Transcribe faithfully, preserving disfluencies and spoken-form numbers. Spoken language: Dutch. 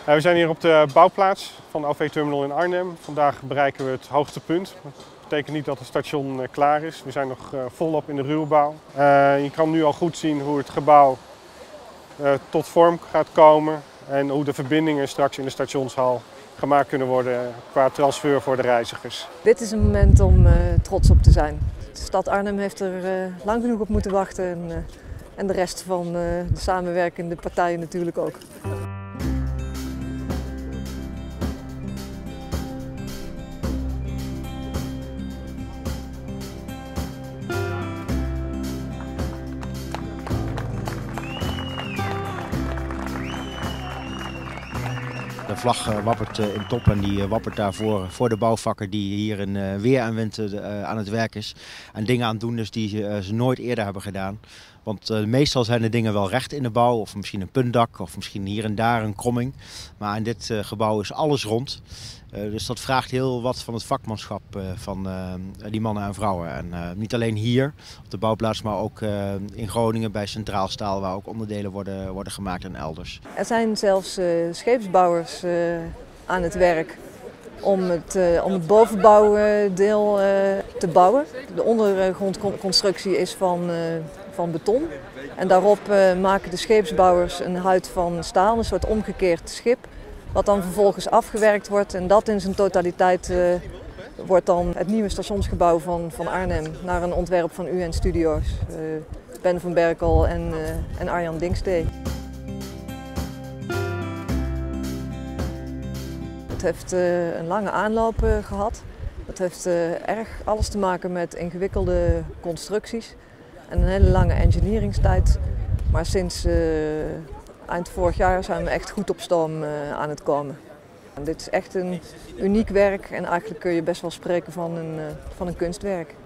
Uh, we zijn hier op de bouwplaats van de O V-terminal in Arnhem. Vandaag bereiken we het hoogste punt. Dat betekent niet dat het station uh, klaar is. We zijn nog uh, volop in de ruwbouw. Uh, je kan nu al goed zien hoe het gebouw uh, tot vorm gaat komen en hoe de verbindingen straks in de stationshal gemaakt kunnen worden qua transfer voor de reizigers. Dit is een moment om uh, trots op te zijn. De stad Arnhem heeft er uh, lang genoeg op moeten wachten en, uh, en de rest van uh, de samenwerkende partijen natuurlijk ook. De vlag wappert in top en die wappert daarvoor voor de bouwvakker die hier in weer en wind aan het werk is. En dingen aan het doen is die ze nooit eerder hebben gedaan. Want uh, meestal zijn de dingen wel recht in de bouw, of misschien een puntdak, of misschien hier en daar een kromming. Maar in dit uh, gebouw is alles rond. Uh, dus dat vraagt heel wat van het vakmanschap uh, van uh, die mannen en vrouwen. En uh, niet alleen hier op de bouwplaats, maar ook uh, in Groningen bij Centraal Staal, waar ook onderdelen worden, worden gemaakt en elders. Er zijn zelfs uh, scheepsbouwers uh, aan het werk om het, uh, om het bovenbouwdeel uh, te bouwen. De ondergrondconstructie is van, uh, van beton. En daarop uh, maken de scheepsbouwers een huid van staal, een soort omgekeerd schip. Wat dan vervolgens afgewerkt wordt en dat in zijn totaliteit uh, wordt dan het nieuwe stationsgebouw van, van Arnhem naar een ontwerp van U N Studios. Uh, Ben van Berkel en, uh, en Arjan Dingstee. Het heeft uh, een lange aanloop uh, gehad. Het heeft uh, erg alles te maken met ingewikkelde constructies en een hele lange engineeringstijd. Maar sinds uh, eind vorig jaar zijn we echt goed op stoom uh, aan het komen. En dit is echt een uniek werk en eigenlijk kun je best wel spreken van een, uh, van een kunstwerk.